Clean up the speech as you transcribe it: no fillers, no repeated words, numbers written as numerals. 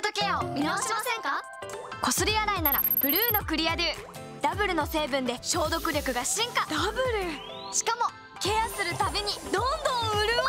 トケアを見直しませんか？こすり洗いならブルーのクリアデュー。ダブルの成分で消毒力が進化。ダブルしかもケアするたびにどんどん潤う。